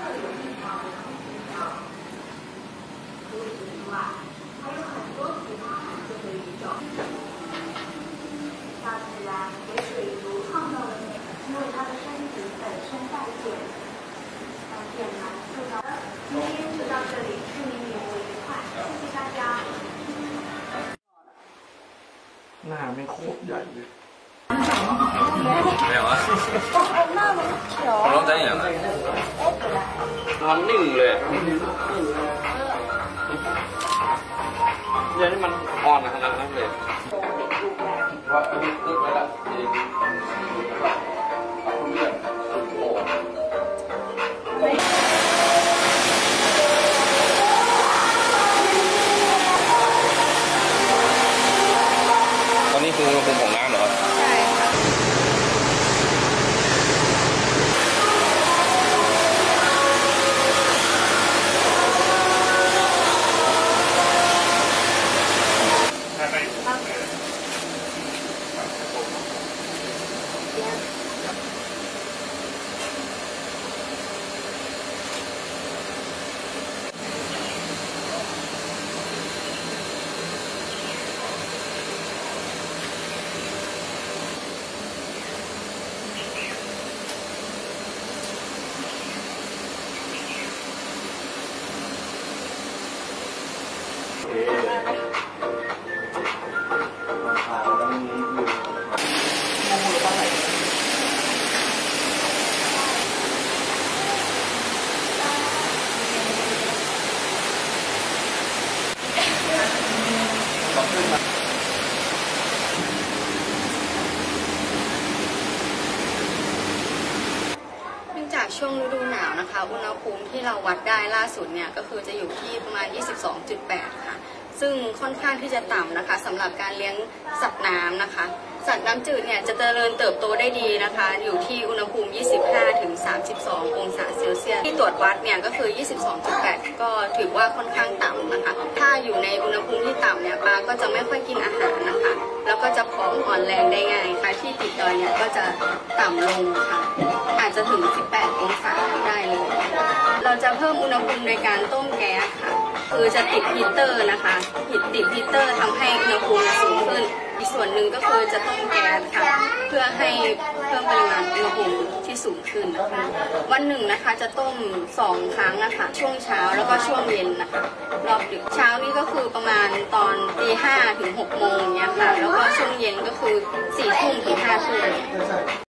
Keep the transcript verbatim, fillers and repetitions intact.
หน้าไม่โคตรใหญ่เลย没有啊，我老真样的，ทำนิ่งเลยเนี่ยนี่มันอ่อนขนาดนั้นเลยว่าเลิกไปละตอนนี้คืออุณหภูมิของน้ำเหรอใช่ค่ะจากช่วงฤดูหนาวนะคะอุณหภูมิที่เราวัดได้ล่าสุดเนี่ยก็คือจะอยู่ที่ประมาณ ยี่สิบสองจุดแปด ค่ะซึ่งค่อนข้างที่จะต่ำนะคะสำหรับการเลี้ยงสัตว์น้ำนะคะสัตว์น้ำจืดเนี่ยจะเจริญเติบโตได้ดีนะคะอยู่ที่อุณหภูมิ ยี่สิบห้าถึงสามสิบสอง องศาเซลเซียสที่ตรวจวัดเนี่ยก็คือ ยี่สิบสองจุดแปด ก็ถือว่าค่อนข้างต่ำนะคะถ้าอยู่ในอุณหภูมิที่ต่ำเนี่ยปลาก็จะไม่ค่อยกินอาหารนะคะแล้วก็จะผอมอ่อนแรงได้ง่ายค่ะที่ติดดอยเนี่ยก็จะต่ำลงค่ะอาจจะถึง สิบแปด องศาได้เลยเราจะเพิ่มอุณหภูมิในการต้มแก๊สค่ะคือจะติดฮีเตอร์นะคะติดติดฮีเตอร์ทำให้อุณหภูมิสูงขึ้นอีกส่วนหนึ่งก็คือจะต้มแก๊สค่ะเพื่อให้เพิ่มปริมาณอุณหภูมิที่สูงขึ้นนะคะวันหนึ่งนะคะจะต้มสองครั้งนะคะช่วงเช้าแล้วก็ช่วงเย็นนะคะรอบดึกเช้านี่ก็คือประมาณตอนตีห้าถึงหกโมงเนี้ยค่ะแล้วก็ช่วงเย็นก็คือสี่ทุ่มถึงห้าทุ่ม